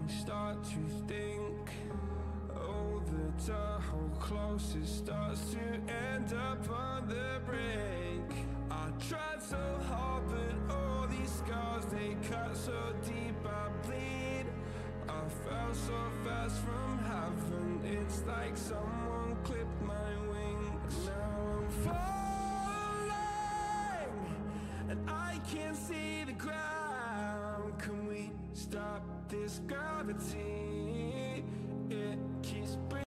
start to think, oh, the whole closest starts to end up on the brink. I tried so hard, but all these scars, they cut so deep I bleed. I fell so fast from heaven, it's like someone clipped my wings. Now I'm falling, and I can't see the ground. Can we stop this gravity? It keeps